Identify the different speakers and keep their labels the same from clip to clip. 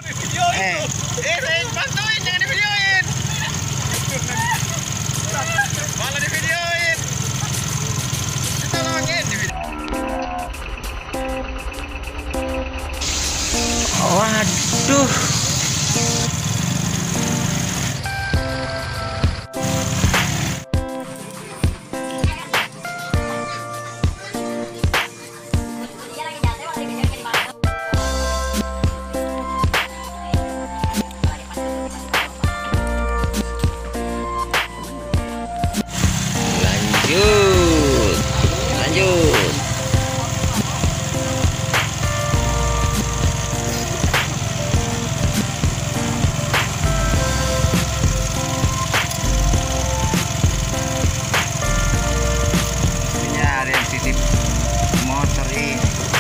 Speaker 1: bantuin, jangan divideoin. Malah divideoin. Tolongin
Speaker 2: Waduh. Lanjut.
Speaker 1: Ini ada yang titip motor ini.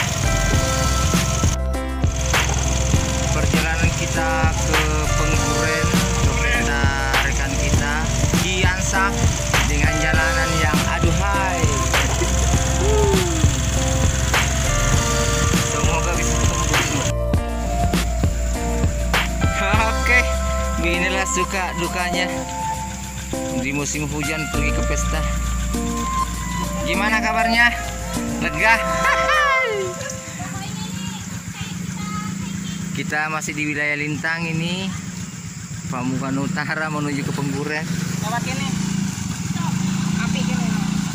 Speaker 1: Perjalanan kita ke Pengguren bersama rekan kita Giansa dengan jalanan yang aduhai. Semoga bisa tembus. Oke, inilah suka dukanya di musim hujan pergi ke pesta. Gimana kabarnya? Lega? Kita masih di wilayah Lintang ini, Pamukan Utara menuju ke Pengguren.
Speaker 2: Lewat gini. Api gini.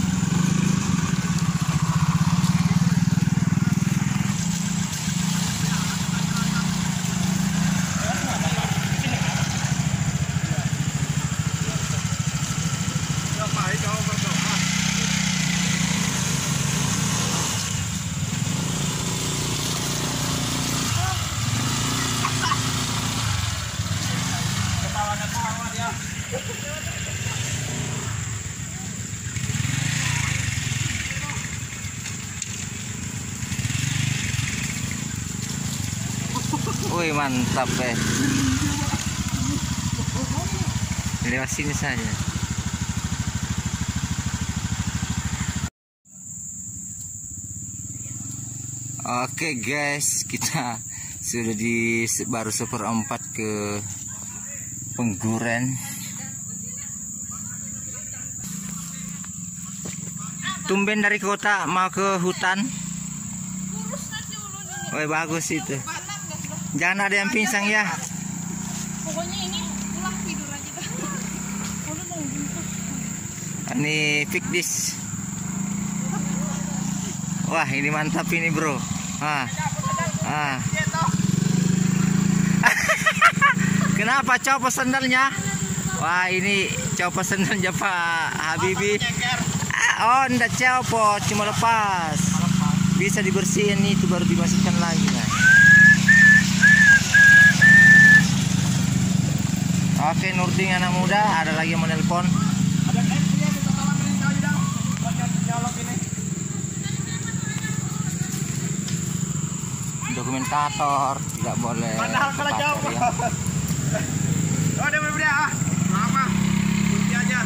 Speaker 1: Wih, mantap lewat sini saja. Oke guys, kita sudah di baru 1/4 ke Pengguren. Tumben dari kota mau ke hutan. Wih, bagus itu. Jangan ada yang pingsan ya.
Speaker 2: Pokoknya ini pulang tidur aja.
Speaker 1: Ini fikdis. Wah, ini mantap ini bro. Kenapa copot sandalnya? Wah, ini copot sandalnya Pak Habibi. Oh, enggak copot, cuma lepas. Bisa dibersihin itu baru dimasukkan lagi guys. Oke, Nurdin anak muda, ada lagi yang menelpon. Dokumentator tidak boleh.
Speaker 3: Padahal kalau jauh. Oh, dia berbeda ah. Lama. Kunci aja.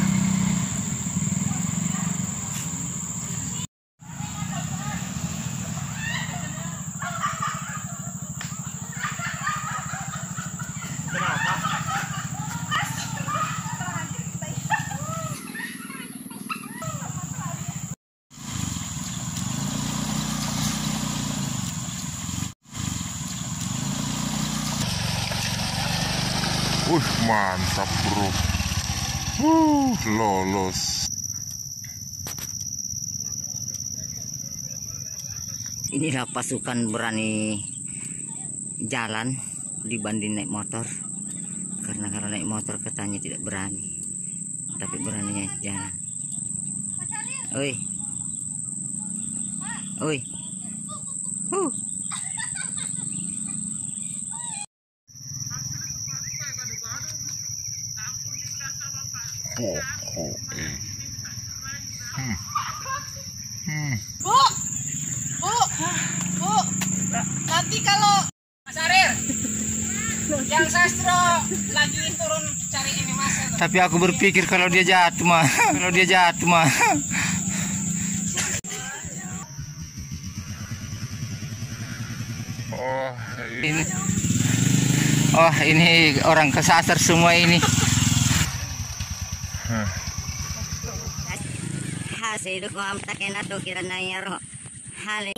Speaker 4: Mantap bro. Lolos.
Speaker 2: Inilah pasukan berani jalan dibanding naik motor. Karena kalau naik motor katanya tidak berani, tapi beraninya jalan. Oi, oi,
Speaker 5: Bu, nanti kalau Mas Arir, yang sastro lagi turun cari ini Mas.
Speaker 1: Tapi aku berpikir kalau dia jatuh mah,
Speaker 4: Oh,
Speaker 1: ini Oh, ini orang kesasar semua ini.
Speaker 2: Hasil ko am takin ato kira na yaro. Hali.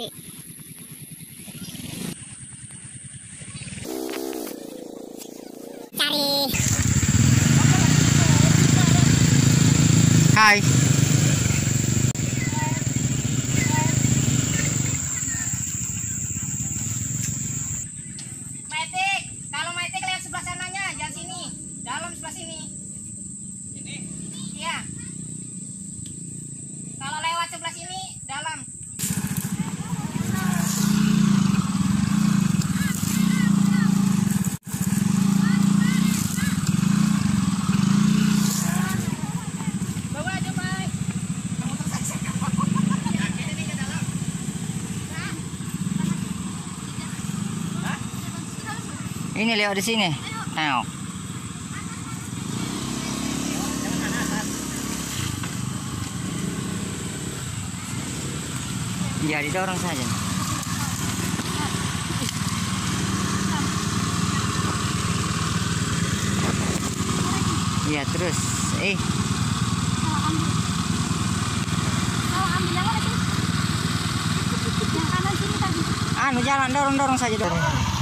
Speaker 1: Hai.
Speaker 5: Metik, kalau metik lihat sebelah sananya, jangan sini. Dalam sebelah sini. Ini? Iya. Kalau lewat sebelah sini, dalam. Bawa aja, Bay. Kamu terus aja. Ya, ini nih ke dalam.
Speaker 1: Ini lewat di sini. Ayo. Ya, didorong saja. Ya, terus. Anu jalan dorong saja dorong.